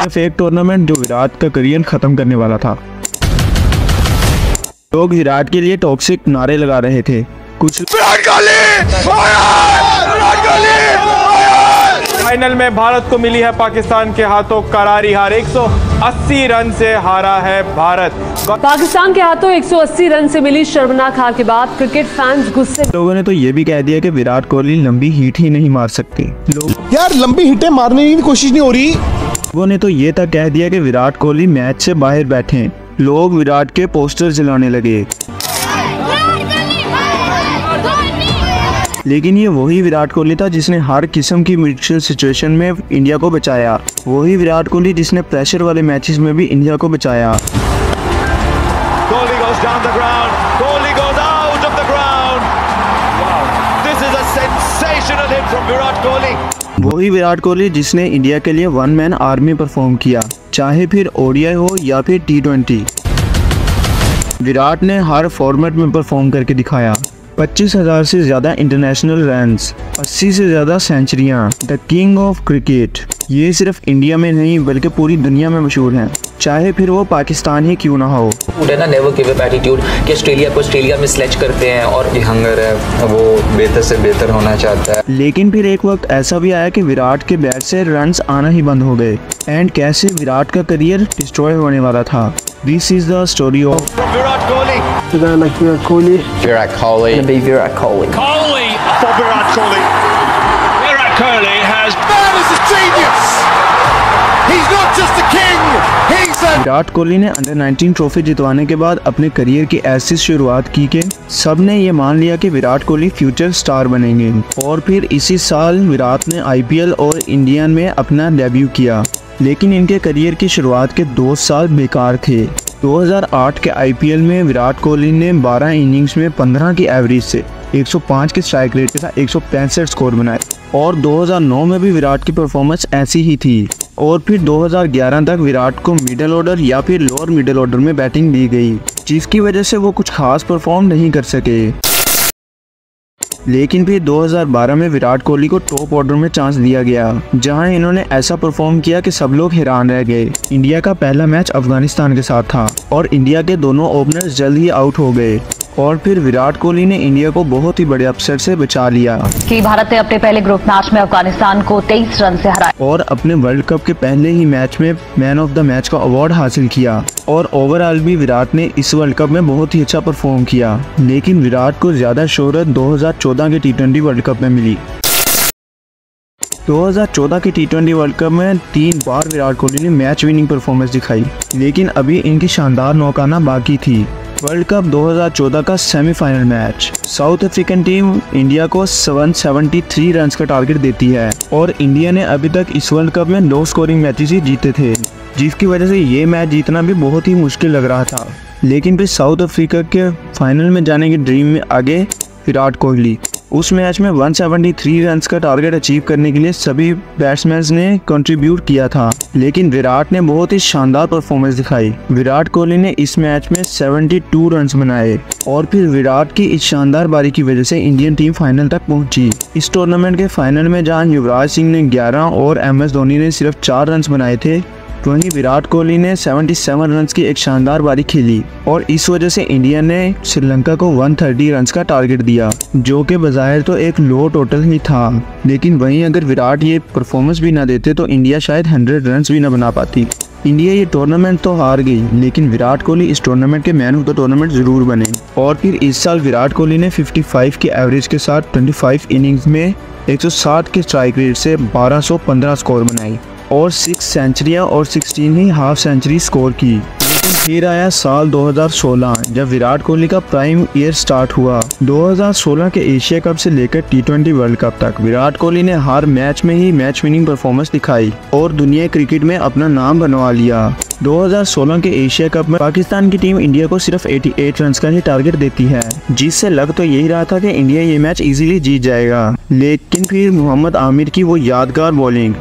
सिर्फ एक टूर्नामेंट जो विराट का करियर खत्म करने वाला था। लोग विराट के लिए टॉक्सिक नारे लगा रहे थे। कुछ फाइनल में भारत को मिली है पाकिस्तान के हाथों करारी हार। 180 रन से हारा है भारत। पाकिस्तान के हाथों 180 रन से मिली शर्मनाक हार के बाद क्रिकेट फैंस गुस्से। लोगों ने तो ये भी कह दिया कि विराट कोहली लंबी हिट ही नहीं मार सकते। लोग यार लंबी हिटें मारने की कोशिश नहीं हो रही। लोगों ने तो ये तक कह दिया कि विराट कोहली मैच से बाहर बैठे हैं। लोग विराट के पोस्टर जलाने लगे। लेकिन ये वही विराट कोहली था जिसने हर किस्म की मुश्किल सिचुएशन में इंडिया को बचाया। वही विराट कोहली जिसने प्रेशर वाले मैचेस में भी इंडिया को बचाया। वही विराट कोहली जिसने इंडिया के लिए वन मैन आर्मी परफॉर्म किया, चाहे फिर ओडीआई हो या फिर T20। विराट ने हर फॉर्मेट में परफॉर्म करके दिखाया। 25,000 से ज़्यादा इंटरनेशनल रन्स, 80 से ज़्यादा सेंचुरियाँ, द किंग ऑफ क्रिकेट। ये सिर्फ इंडिया में नहीं बल्कि पूरी दुनिया में मशहूर हैं, चाहे फिर वो पाकिस्तान ही क्यों ना हो। ना नेवर गिव अप एटीट्यूड कि ऑस्ट्रेलिया में स्लेच करते हैं और हंगर है, वो बेहतर से बेहतर होना चाहता है। लेकिन फिर एक वक्त ऐसा भी आया कि विराट के बैट से रन्स आना ही बंद हो गए एंड कैसे विराट का करियर डिस्ट्रॉय होने वाला था। This is the story of Virat Kohli. Today like Virat Kohli. Virat Kohli. Gonna be Virat Kohli. Kohli for Virat Kohli. Virat Kohli has. Man is a genius. He's not just a king. He's a. Virat Kohli ने under 19 trophy जितवाने के बाद अपने career की ऐसी शुरुआत की कि सबने ये मान लिया कि विराट कोहली फ्यूचर स्टार बनेंगे। और फिर इसी साल विराट ने IPL और इंडियन में अपना डेब्यू किया। लेकिन इनके करियर की शुरुआत के 2 साल बेकार थे। 2008 के IPL में विराट कोहली ने 12 इनिंग्स में 15 की एवरेज से 105 के स्ट्राइक रेट के साथ 165 स्कोर बनाए। और 2009 में भी विराट की परफॉर्मेंस ऐसी ही थी। और फिर 2011 तक विराट को मिडिल ऑर्डर या फिर लोअर मिडिल ऑर्डर में बैटिंग दी गई, जिसकी वजह से वो कुछ खास परफॉर्म नहीं कर सके। लेकिन फिर 2012 में विराट कोहली को टॉप ऑर्डर में चांस दिया गया, जहां इन्होंने ऐसा परफॉर्म किया कि सब लोग हैरान रह गए। इंडिया का पहला मैच अफगानिस्तान के साथ था और इंडिया के दोनों ओपनर्स जल्द ही आउट हो गए। और फिर विराट कोहली ने इंडिया को बहुत ही बड़े अपसेट से बचा लिया कि भारत ने अपने पहले ग्रुप मैच में अफगानिस्तान को 23 रन से हराया और अपने वर्ल्ड कप के पहले ही मैच में मैन ऑफ द मैच का अवार्ड हासिल किया। और ओवरऑल भी विराट ने इस वर्ल्ड कप में बहुत ही अच्छा परफॉर्म किया। लेकिन विराट को ज्यादा शोहरत 2014 के T20 वर्ल्ड कप में मिली। 2014 के T20 वर्ल्ड कप में 3 बार विराट कोहली ने मैच विनिंग परफॉर्मेंस दिखाई, लेकिन अभी इनकी शानदार नौकाना बाकी थी। वर्ल्ड कप 2014 का semifinal match, south African team India को 173 रन का टारगेट देती है और इंडिया ने अभी तक इस वर्ल्ड कप में लो स्कोरिंग मैचेस ही जीते थे, जिसकी वजह से ये मैच जीतना भी बहुत ही मुश्किल लग रहा था। लेकिन फिर साउथ अफ्रीका के फाइनल में जाने की ड्रीम में आगे विराट कोहली। उस मैच में 173 रन का टारगेट अचीव करने के लिए सभी बैट्समैन ने कंट्रीब्यूट किया था, लेकिन विराट ने बहुत ही शानदार परफॉर्मेंस दिखाई। विराट कोहली ने इस मैच में 72 रन बनाए और फिर विराट की इस शानदार बारी की वजह से इंडियन टीम फाइनल तक पहुंची। इस टूर्नामेंट के फाइनल में जहां युवराज सिंह ने 11 और MS धोनी ने सिर्फ 4 रन बनाए थे, वहीं विराट कोहली ने 77 रन की एक शानदार बारी खेली और इस वजह से इंडिया ने श्रीलंका को 130 रन का टारगेट दिया, जो कि बज़ाहिर तो एक लो टोटल ही था। लेकिन वहीं अगर विराट ये परफॉर्मेंस भी ना देते तो इंडिया शायद 100 रन भी ना बना पाती। इंडिया ये टूर्नामेंट तो हार गई, लेकिन विराट कोहली इस टूर्नामेंट के मैन ऑफ द टूर्नामेंट जरूर बने। और फिर इस साल विराट कोहली ने 55 की एवरेज के साथ 25 इनिंग्स में 160 के स्ट्राइक रेट से 1215 स्कोर बनाई और 6 सेंचुरियां और 16 ही हाफ सेंचुरी स्कोर की। लेकिन फिर आया साल 2016 जब विराट कोहली का प्राइम ईयर स्टार्ट हुआ। 2016 के एशिया कप से लेकर T20 वर्ल्ड कप तक विराट कोहली ने हर मैच में ही मैच विनिंग परफॉर्मेंस दिखाई और दुनिया क्रिकेट में अपना नाम बनवा लिया। 2016 के एशिया कप में पाकिस्तान की टीम इंडिया को सिर्फ 88 रन का ही टारगेट देती है, जिससे लग तो यही रहा था कि इंडिया ये मैच इजीली जीत जाएगा। लेकिन फिर मोहम्मद आमिर की वो यादगार बॉलिंग,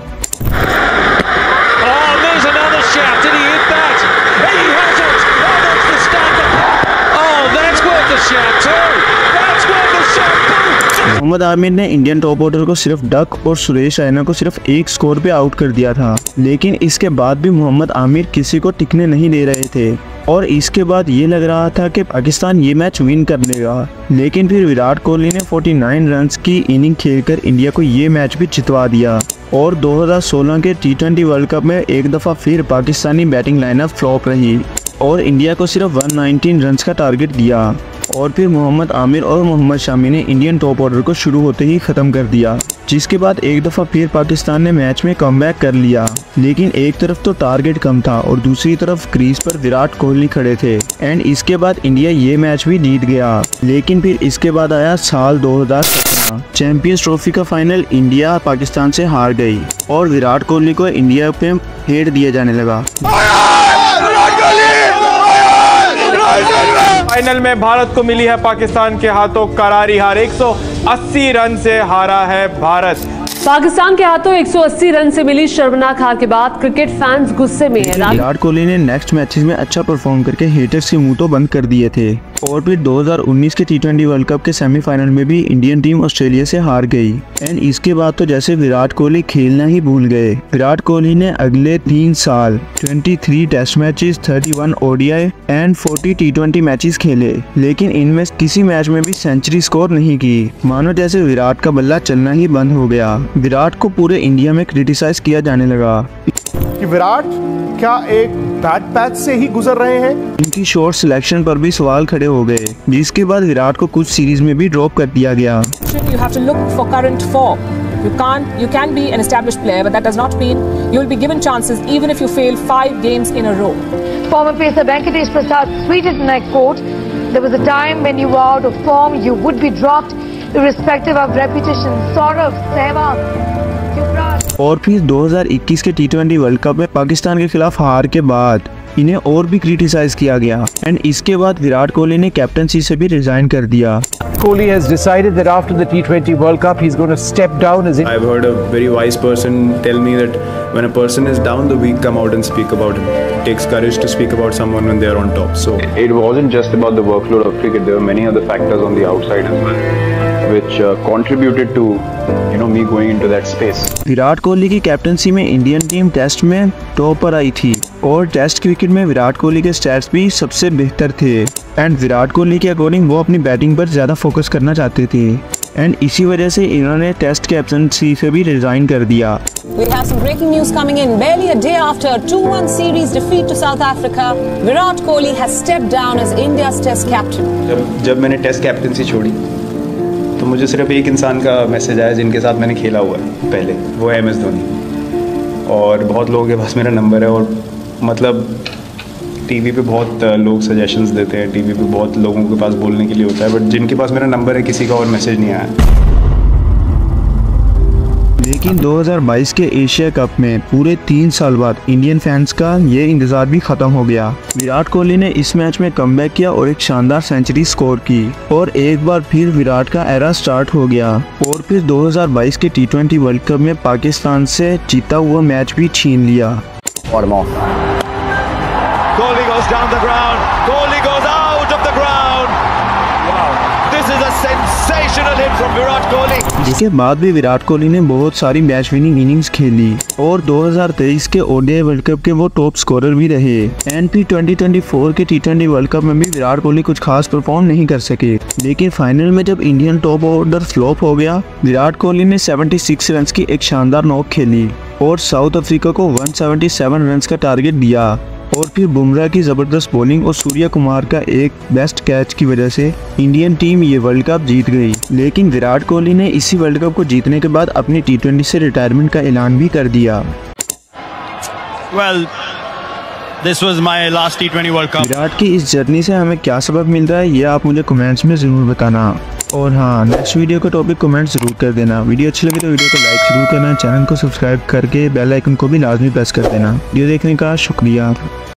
मोहम्मद आमिर ने इंडियन टॉप ऑर्डर को सिर्फ डक और सुरेश रैना को सिर्फ एक स्कोर पे आउट कर दिया था, लेकिन इसके बाद भी मोहम्मद आमिर किसी को टिकने नहीं दे रहे थे और इसके बाद ये लग रहा था कि पाकिस्तान ये मैच विन कर लेगा। लेकिन फिर विराट कोहली ने 49 रन्स की इनिंग खेलकर इंडिया को ये मैच भी जितवा दिया और 2016 के T20 वर्ल्ड कप में एक दफ़ा फिर पाकिस्तानी बैटिंग लाइनअप फ्लॉप रही और इंडिया को सिर्फ 119 रन्स का टारगेट दिया और फिर मोहम्मद आमिर और मोहम्मद शामी ने इंडियन टॉप ऑर्डर को शुरू होते ही ख़त्म कर दिया, जिसके बाद एक दफ़ा फिर पाकिस्तान ने मैच में कमबैक कर लिया। लेकिन एक तरफ तो टारगेट कम था और दूसरी तरफ क्रीज पर विराट कोहली खड़े थे एंड इसके बाद इंडिया ये मैच भी जीत गया। लेकिन फिर इसके बाद आया साल 2017, चैंपियंस ट्रॉफी का फाइनल इंडिया पाकिस्तान से हार गई और विराट कोहली को इंडिया पे हेट दिया जाने लगा। फाइनल में भारत को मिली है पाकिस्तान के हाथों करारी हार। 180 रन से हारा है भारत। पाकिस्तान के हाथों 180 रन से मिली शर्मनाक हार के बाद क्रिकेट फैंस गुस्से में हैं। विराट कोहली ने नेक्स्ट मैचेस में अच्छा परफॉर्म करके हेटर्स के मुंह तो बंद कर दिए थे और फिर 2019 के T20 वर्ल्ड कप के सेमीफाइनल में भी इंडियन टीम ऑस्ट्रेलिया से हार गई एंड इसके बाद तो जैसे विराट कोहली खेलना ही भूल गए। विराट कोहली ने अगले 3 साल 23 test matches, 31 ODI and 40 T20 matches खेले, लेकिन इनमें किसी मैच में भी सेंचुरी स्कोर नहीं की। मानो जैसे विराट का बल्ला चलना ही बंद हो गया। विराट को पूरे इंडिया में क्रिटिसाइज किया जाने लगा कि विराट क्या एक बैड पैच से ही गुजर रहे हैं। इनकी शॉट सिलेक्शन पर भी सवाल खड़े हो गए, जिसके बाद विराट को कुछ सीरीज में भी ड्रॉप कर दिया गया। You have to look for current form. You can be an established player, but that does not mean you will be given chances even if you fail 5 games in a row. Former pacer Venkatesh Prasad tweeted in that quote, "There was a time when you were out of form, you would be dropped, irrespective of reputation." Saurav, Sehwag, Yuvraj. और फिर 2021 के T20 world cup में पाकिस्तान के खिलाफ हार के बाद इन्हें और भी क्रिटिसाइज किया गया एंड इसके बाद विराट कोहली ने कैप्टनसी से भी रिजाइन कर दिया। Kohli has decided that after the T20 World Cup he's going to step down as I've heard a very wise person tell me that when a person is down, the weak come out and speak about him. It takes courage to speak about someone when they are on top. So it wasn't just about the workload of cricket. There were many other factors on the outside as well, which contributed to me going into that space. Virat Kohli की captaincy में Indian team test में top पर आई थी और test cricket में विराट कोहली के stats भी सबसे बेहतर थे एंड विराट कोहली के अकॉर्डिंग वो अपनी बैटिंग पर ज़्यादा फोकस करना चाहते थे एंड इसी वजह से इन्होंने टेस्ट कैप्टनसी से भी रिजाइन कर दिया। We have some breaking news coming in. Barely a day after a 2-1 series defeat to South Africa, Virat Kohli has stepped down as India's Test captain. जब मैंने टेस्ट कैप्टनसी छोड़ी तो मुझे सिर्फ एक इंसान का मैसेज आया जिनके साथ मैंने खेला हुआ है पहले, वो है MS धोनी। और बहुत लोगों के पास मेरा नंबर है और मतलब टीवी पे बहुत लोग सजेशंस देते हैं, टीवी पे बहुत लोगों के पास बोलने के लिए होता है, बट जिनके पास मेरा नंबर है किसी का और मैसेज नहीं आया। लेकिन 2022 के एशिया कप में पूरे 3 साल बाद इंडियन फैंस का ये इंतजार भी खत्म हो गया। विराट कोहली ने इस मैच में कमबैक किया और एक शानदार सेंचुरी स्कोर की और एक बार फिर विराट का एरा स्टार्ट हो गया और फिर 2022 के T20 वर्ल्ड कप में पाकिस्तान से जीता हुआ मैच भी छीन लिया। Kohli goes down the ground. Kohli goes out of the ground. Wow. This is a sensational hit from Virat Kohli. जिसके बाद भी विराट कोहली ने बहुत सारी मैच विनिंग इनिंग्स खेली और 2023 के ODI वर्ल्ड कप के वो टॉप स्कोरर भी रहे एंड फिर 2024 के T20 वर्ल्ड कप में भी विराट कोहली कुछ खास परफॉर्म नहीं कर सके। लेकिन फाइनल में जब इंडियन टॉप ऑर्डर फ्लॉप हो गया, विराट कोहली ने 76 रन की एक शानदार नॉक खेली और साउथ अफ्रीका को 177 रन का टारगेट दिया और फिर बुमराह की जबरदस्त बॉलिंग और सूर्या कुमार का एक बेस्ट कैच की वजह से इंडियन टीम ये वर्ल्ड कप जीत गई। लेकिन विराट कोहली ने इसी वर्ल्ड कप को जीतने के बाद अपनी T20 से रिटायरमेंट का ऐलान भी कर दिया। Well, this was my last T20 World Cup. Virat की इस जर्नी से हमें क्या सबक मिल रहा है ये आप मुझे कमेंट्स में ज़रूर बताना और हाँ, नेक्स्ट वीडियो का टॉपिक कमेंट ज़रूर कर देना। वीडियो अच्छी लगे तो वीडियो को लाइक ज़रूर करना, चैनल को सब्सक्राइब करके बेल आइकन को भी लाजमी प्रेस कर देना। वीडियो देखने का शुक्रिया।